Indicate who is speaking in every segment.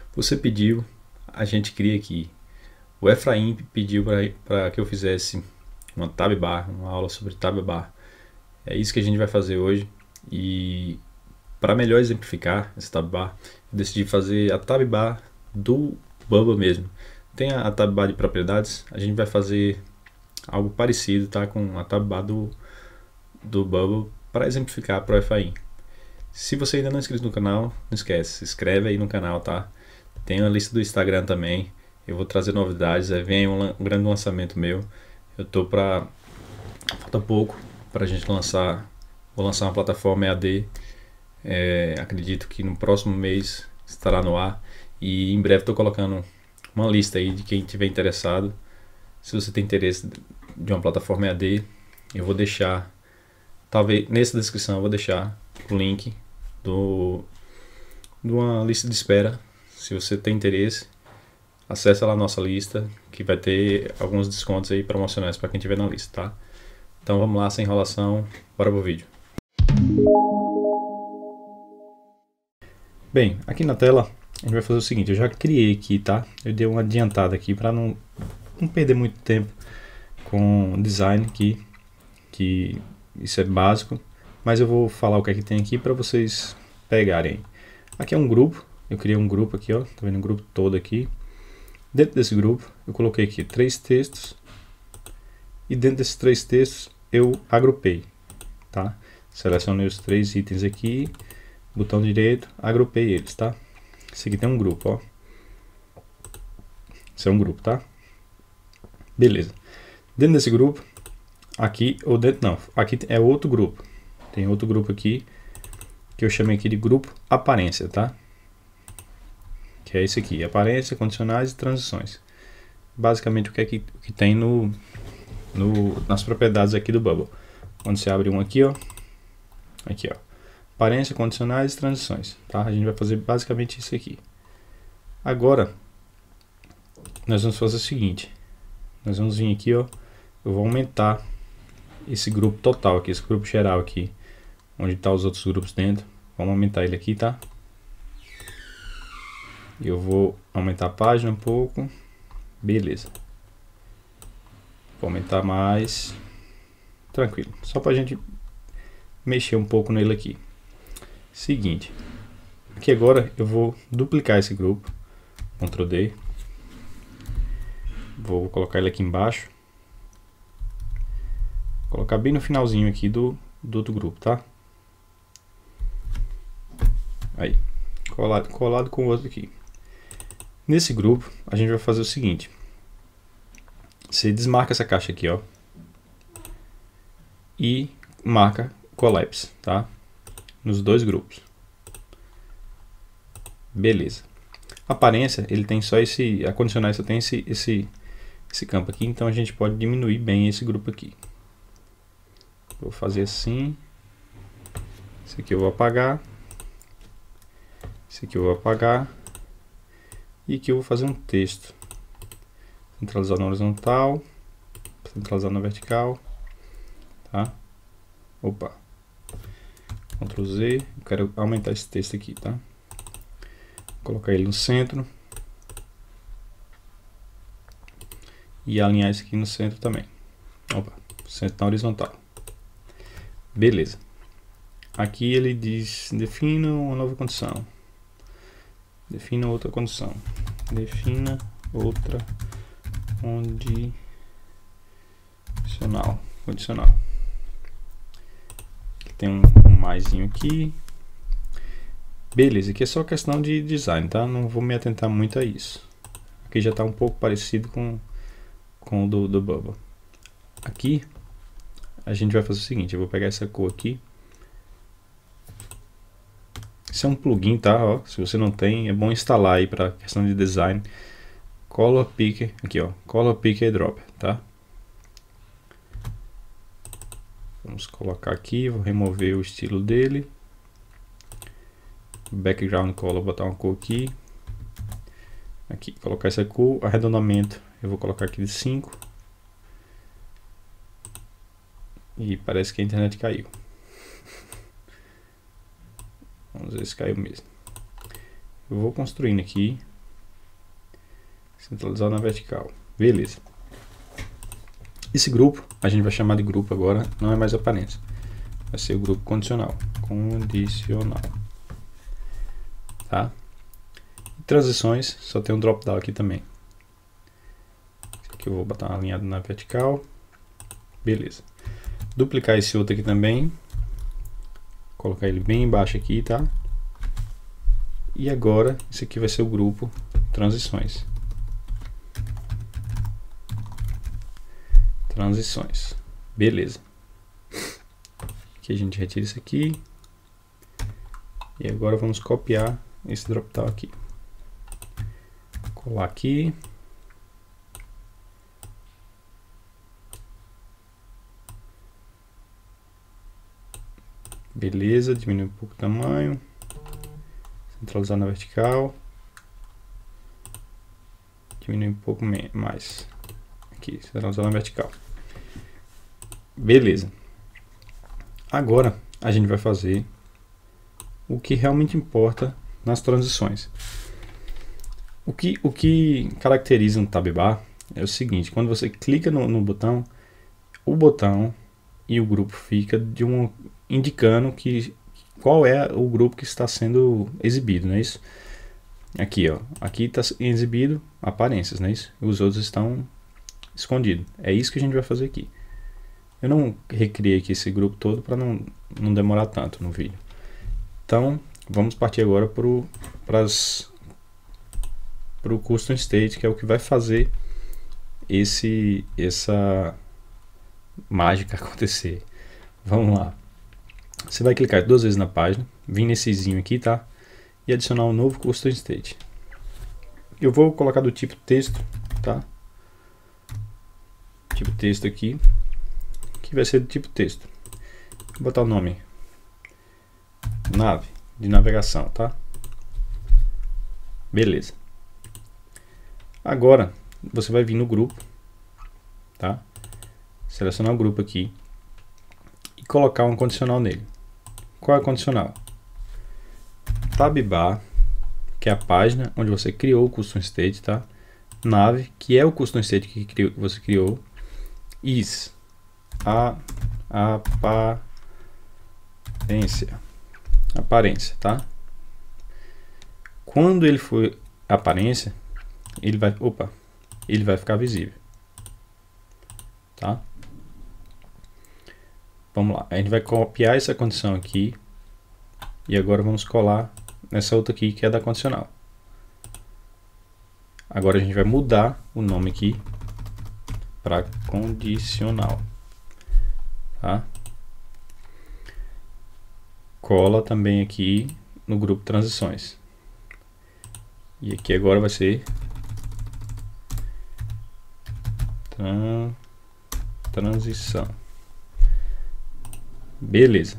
Speaker 1: Você pediu, a gente cria aqui. O Efraim pediu para que eu fizesse uma tab bar, uma aula sobre tab bar. É isso que a gente vai fazer hoje. E para melhor exemplificar essa tab bar, eu decidi fazer a tab bar do Bubble mesmo. Tem a tab bar de propriedades, a gente vai fazer algo parecido, tá, com a tab bar do Bubble para exemplificar para o Efraim. Se você ainda não é inscrito no canal, não esquece, se inscreve aí no canal, tá? Tem a lista do Instagram também. Eu vou trazer novidades, vem um grande lançamento meu. Eu tô pra... Falta pouco pra gente lançar. Vou lançar uma plataforma EAD. Acredito que no próximo mês estará no ar. E em breve tô colocando uma lista aí de quem tiver interessado. Se você tem interesse de uma plataforma EAD, eu vou deixar, talvez nessa descrição eu vou deixar o link de uma lista de espera. Se você tem interesse, acessa lá a nossa lista, que vai ter alguns descontos aí promocionais para quem estiver na lista, tá? Então vamos lá, sem enrolação, bora pro vídeo. Bem, aqui na tela a gente vai fazer o seguinte, eu já criei aqui, tá? Eu dei uma adiantada aqui para não perder muito tempo com design aqui, que isso é básico, mas eu vou falar o que é que tem aqui para vocês pegarem. Aqui é um grupo, eu criei um grupo aqui, ó, tá vendo o grupo todo aqui. Dentro desse grupo eu coloquei aqui 3 textos e dentro desses 3 textos eu agrupei, tá? Selecionei os 3 itens aqui, botão direito, agrupei eles, tá? Esse aqui tem um grupo, ó. Esse é um grupo, tá? Beleza. Dentro desse grupo, aqui, ou dentro não, aqui é outro grupo. Tem outro grupo aqui, que eu chamei aqui de grupo aparência, tá? Que é esse aqui, aparência, condicionais e transições. Basicamente o que é que tem nas propriedades aqui do Bubble. Quando você abre um aqui, ó. Aqui, ó. Aparência, condicionais e transições, tá? A gente vai fazer basicamente isso aqui. Agora, nós vamos fazer o seguinte. Nós vamos vir aqui, ó. Eu vou aumentar esse grupo total aqui, esse grupo geral aqui, onde tá os outros grupos dentro. Vamos aumentar ele aqui, tá? Eu vou aumentar a página um pouco. Beleza. Vou aumentar mais. Tranquilo. Só pra gente mexer um pouco nele aqui. Seguinte. Aqui agora eu vou duplicar esse grupo. Ctrl D. Vou colocar ele aqui embaixo. Vou colocar bem no finalzinho aqui do outro grupo, tá? Aí. Colado com o outro aqui. Nesse grupo, a gente vai fazer o seguinte. Você desmarca essa caixa aqui, ó. E marca collapse, tá? Nos dois grupos. Beleza. A aparência, ele tem só esse... A condicionais só tem esse campo aqui, então a gente pode diminuir bem esse grupo aqui. Vou fazer assim. Esse aqui eu vou apagar. Esse aqui eu vou apagar. E aqui eu vou fazer um texto. Centralizar na horizontal. Centralizar na vertical. Tá? Opa. Ctrl Z. Eu quero aumentar esse texto aqui, tá? Vou colocar ele no centro. E alinhar isso aqui no centro também. Opa. Centro na horizontal. Beleza. Aqui ele diz, defina uma nova condição. Defina outra condição. Defina outra condicional. Tem um maisinho aqui. Beleza, aqui é só questão de design, tá? Não vou me atentar muito a isso. Aqui já está um pouco parecido com o do Bubble. Aqui a gente vai fazer o seguinte, eu vou pegar essa cor aqui. Isso é um plugin, tá? Ó, se você não tem, é bom instalar aí para questão de design. Color Picker, aqui ó, Color Picker Drop, tá? Vamos colocar aqui, vou remover o estilo dele. Background Color, botar uma cor aqui. Aqui, colocar essa cor, arredondamento, eu vou colocar aqui de 5. E parece que a internet caiu. Vamos ver se caiu mesmo. Eu vou construindo aqui. centralizado na vertical. Beleza. Esse grupo a gente vai chamar de grupo agora, não é mais aparência. Vai ser o grupo condicional. Condicional. Tá? E transições, só tem um drop down aqui também. Esse aqui eu vou botar alinhado na vertical. Beleza. Duplicar esse outro aqui também. Colocar ele bem embaixo aqui, tá? E agora, esse aqui vai ser o grupo transições. Transições. Beleza. Aqui a gente retira isso aqui. E agora vamos copiar esse dropdown aqui. Colar aqui. Beleza, diminui um pouco o tamanho. Centralizar na vertical. Diminui um pouco mais. Aqui, centralizar na vertical. Beleza. Agora a gente vai fazer o que realmente importa nas transições. O que caracteriza um tab bar é o seguinte: quando você clica no botão, o botão e o grupo fica indicando qual é o grupo que está sendo exibido, não é isso? Aqui, ó, aqui está exibido aparências, não é isso? Os outros estão escondidos. É isso que a gente vai fazer aqui. Eu não recriei aqui esse grupo todo para não demorar tanto no vídeo. Então, vamos partir agora para o custom state, que é o que vai fazer essa mágica acontecer. Vamos lá. Você vai clicar 2 vezes na página, vir nessezinho aqui, tá? E adicionar um novo custom state. Eu vou colocar do tipo texto, tá? Tipo texto aqui, que vai ser do tipo texto. Vou botar o nome nave, de navegação, tá? Beleza. Agora, você vai vir no grupo, tá? Selecionar o grupo aqui e colocar um condicional nele. Qual é o condicional? Tab bar, que é a página onde você criou o custom state, tá? Nave, que é o custom state que você criou. Is aparência, tá? Quando ele for aparência, ele vai ficar visível, tá? Vamos lá, a gente vai copiar essa condição aqui e agora vamos colar nessa outra aqui que é da condicional. Agora a gente vai mudar o nome aqui para condicional, tá? Cola também aqui no grupo transições. E aqui agora vai ser transição. Beleza.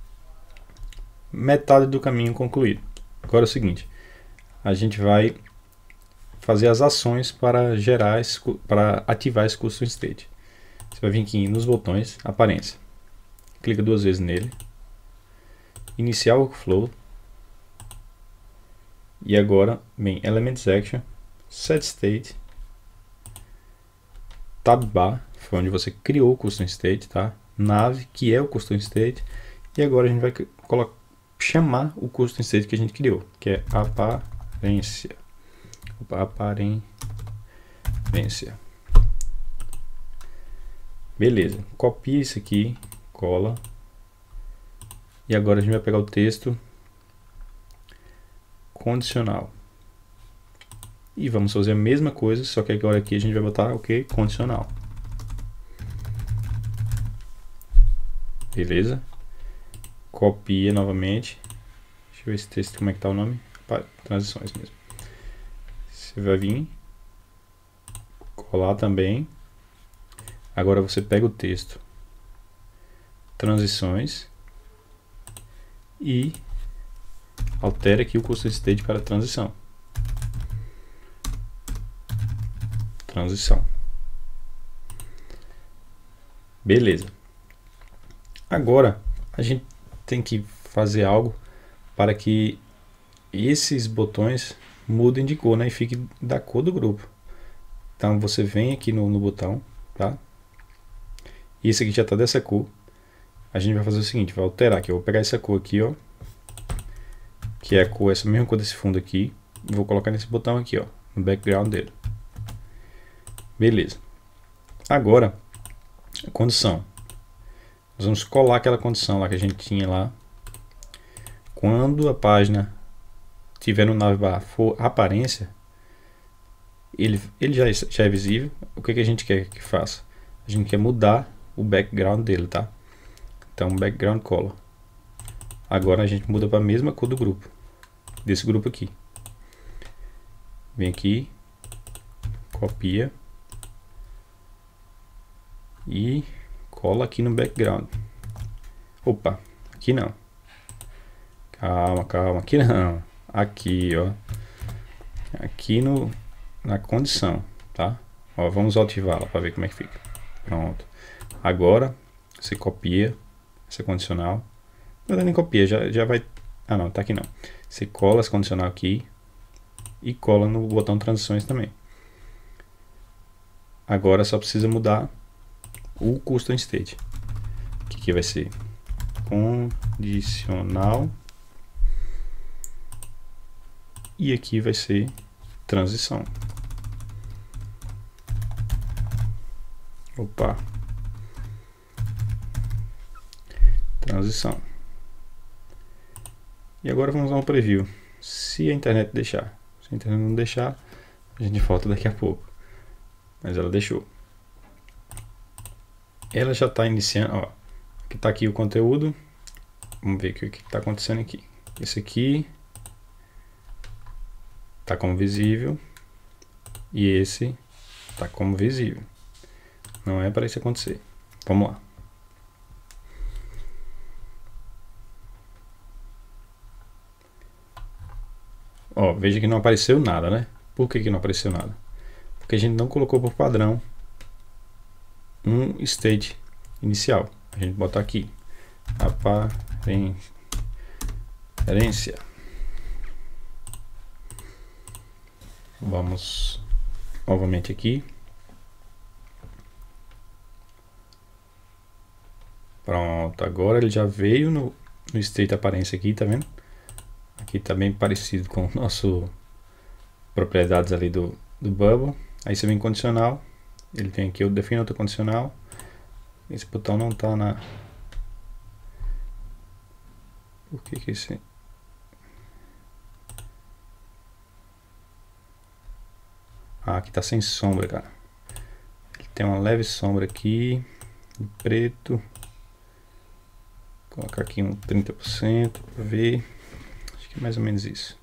Speaker 1: Metade do caminho concluído. Agora é o seguinte, a gente vai fazer as ações para ativar esse custom state. Você vai vir aqui nos botões aparência. Clica 2 vezes nele. Iniciar o workflow. E agora vem Elements Action, Set State, Tab Bar, foi onde você criou o custom state, tá? Nave, que é o custom state. E agora a gente vai chamar o custom state que a gente criou, que é aparência. Aparência. Beleza, copia isso aqui, cola. E agora a gente vai pegar o texto condicional. E vamos fazer a mesma coisa, só que agora aqui a gente vai botar o que? Condicional. Beleza? Copia novamente. Deixa eu ver esse texto, como é que tá o nome? Transições mesmo. Você vai vir, colar também. Agora você pega o texto transições e altera aqui o custom state para transição. Beleza. Agora a gente tem que fazer algo para que esses botões mudem de cor, né, e fiquem da cor do grupo. Então você vem aqui no botão, tá? E esse aqui já está dessa cor. A gente vai fazer o seguinte, vai alterar aqui. Eu vou pegar essa cor aqui, ó, que é a cor, essa mesma cor desse fundo aqui. E vou colocar nesse botão aqui, ó, no background dele. Beleza. Agora, a condição. Nós vamos colar aquela condição lá que a gente tinha lá. Quando a página tiver no navbar for aparência, ele já é visível. O que a gente quer que faça? A gente quer mudar o background dele, tá? Então, background color. Agora a gente muda para a mesma cor do grupo, desse grupo aqui. Vem aqui, copia e cola aqui no background. Opa, aqui não. Calma, calma, aqui não. Aqui, ó. Aqui na condição, tá? Ó, vamos ativá-la para ver como é que fica. Pronto. Agora você copia essa condicional. Não, nem copia, já vai. Ah, não, tá aqui não. Você cola essa condicional aqui e cola no botão transições também. Agora só precisa mudar o custom state. O que vai ser? Condicional. E aqui vai ser transição. Opa. Transição. E agora vamos ao preview. Se a internet deixar. Se a internet não deixar, a gente volta daqui a pouco. Mas ela deixou. Ela já está iniciando, ó. Aqui está aqui o conteúdo. Vamos ver o que está acontecendo aqui. Esse aqui está como visível. E esse está como visível. Não é para isso acontecer. Vamos lá. Ó, veja que não apareceu nada, né? Por que não apareceu nada? Porque a gente não colocou por padrão um state inicial. A gente botar aqui aparência. Vamos novamente aqui. Pronto, agora ele já veio no state aparência aqui, tá vendo? Aqui tá bem parecido com o nosso propriedades ali do Bubble. Aí você vem em condicional, ele tem aqui, eu defino outro condicional. Esse botão não tá na... Por que esse... Ah, aqui tá sem sombra, cara. Ele tem uma leve sombra aqui, em preto. Vou colocar aqui um 30% para ver. Acho que é mais ou menos isso.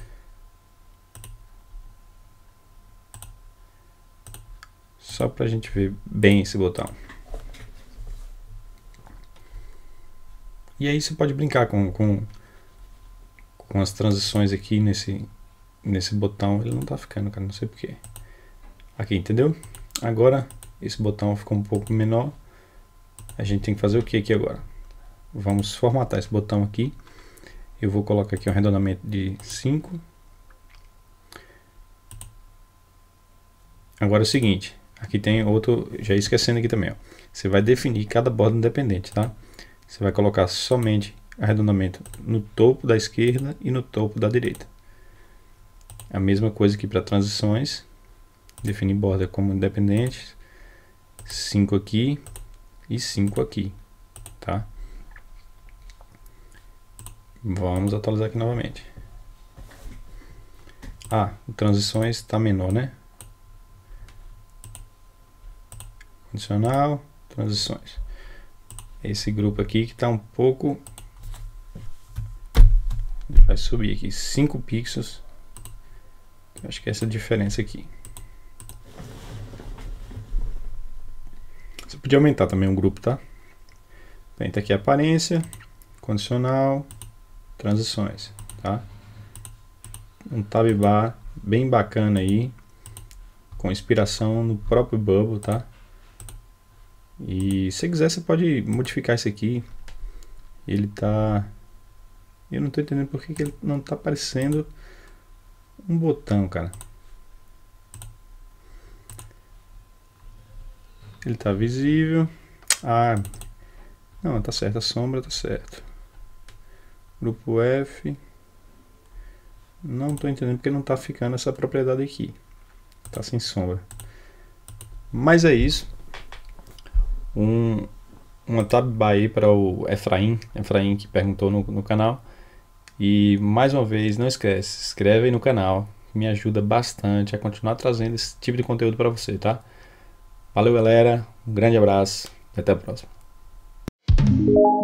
Speaker 1: Só para a gente ver bem esse botão. E aí você pode brincar com as transições aqui nesse botão. Ele não tá ficando, cara, não sei porquê. Aqui, entendeu? Agora esse botão ficou um pouco menor. A gente tem que fazer o que aqui agora? Vamos formatar esse botão aqui. Eu vou colocar aqui um arredondamento de 5. Agora é o seguinte, aqui tem outro, já esquecendo aqui também, ó. Você vai definir cada borda independente, tá? Você vai colocar somente arredondamento no topo da esquerda e no topo da direita. A mesma coisa aqui para transições. Definir borda como independente. 5 aqui e 5 aqui, tá? Vamos atualizar aqui novamente. Ah, o transições está menor, né? Condicional, transições. Esse grupo aqui que está um pouco... Vai subir aqui 5 pixels. Acho que é essa diferença aqui. Você podia aumentar também o grupo, tá? Então aqui a aparência, condicional, transições, tá? Um tab bar bem bacana aí, com inspiração no próprio Bubble, tá? E se quiser você pode modificar isso aqui. Ele tá... Eu não tô entendendo porque que ele não tá aparecendo um botão, cara. Ele tá visível. Ah, não, tá certo, a sombra tá certo. Grupo F. Não tô entendendo porque não tá ficando essa propriedade aqui. Tá sem sombra. Mas é isso. Uma tab bar aí para o Efraim que perguntou no canal. E mais uma vez, não esquece, se inscreve aí no canal. Me ajuda bastante a continuar trazendo esse tipo de conteúdo para você, tá? Valeu, galera. Um grande abraço e até a próxima.